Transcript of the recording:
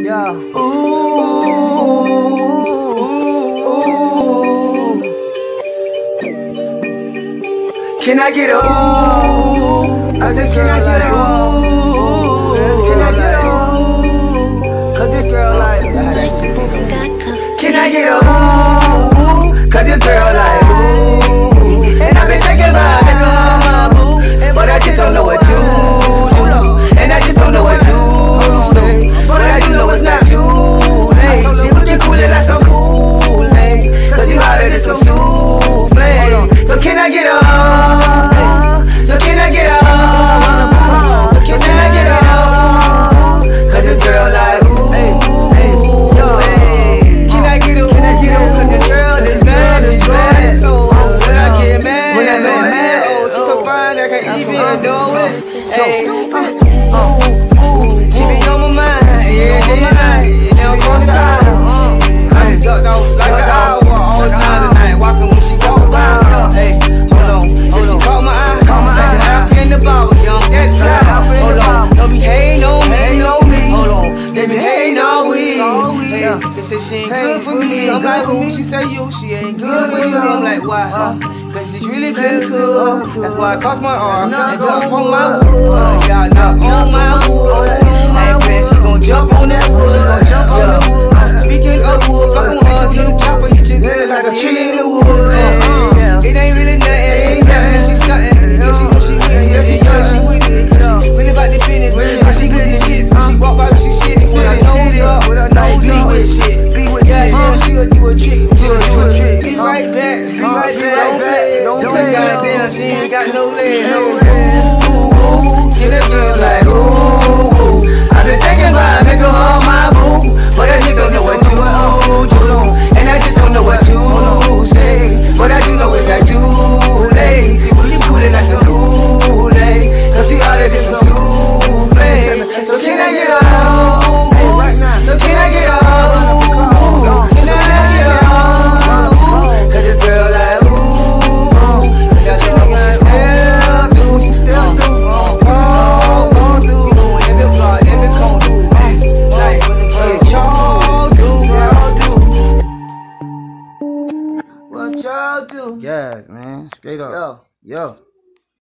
Yeah. Ooh. Can I get a ooh? I said, can I get a ooh? Can I get a ooh? Cause this girl like, can I get a ooh? Cause this girl like, ooh. And I've been thinking about making her my boo, but I just don't know what to do. And I just don't know what to say, but I do know it's not too late. She looking cool like some Kool-Aid, cause she hotter than some souffle. So can I get a so can I get a so can I get a cause this girl like ooh. Can I get a cause this girl is mad, she's mad. When I get mad, when I get mad, oh, she's so fine I can't even do it. Hey, she be on my mind, yeah, she never call the time. I just ducked off like an hour all the time tonight, walking when she walk by. Hey, hold on, yeah, she caught my eye, like the happy in the Bible, young that fly. Hold on, don't be hating on me, hold on, they be hating on we. They say she ain't good for me, I'm like who? She say you, she ain't good for you. I'm like why? Cause she's really good and cool. That's why I cross my arm and jump on my wood. Y'all knock on my wood. Hey man, she gon' jump on that wood. She gon' jump on the wood. Speaking of wood, fuck on her, hit the chopper, hit your head like a tree in the wood. It ain't really nothing, she nothing, she stuntin'. Yeah, she know she with it, yeah, she know she with it. Cause she really about the business, how she with these shits. When she walk by, she shitty. When I nose up, with her nose up, with shit. Yeah, she'll do a trick, Be right back, don't play. Goddamn, she ain't got no legs. Ooh, get a girl like ooh. I've been thinking about making her my boo, but I just don't know what to do, and I just don't know what to say. But I do know it's not too late. She really coolin' like some Kool-Aid, cause she hotter than some souffle. So can I get a so can I get a can I get a cause this girl like ooh. That nigga she still do. She gon' every block, every corner. Like when the kids y'all do. What y'all do? Yeah, man, straight up. Yo.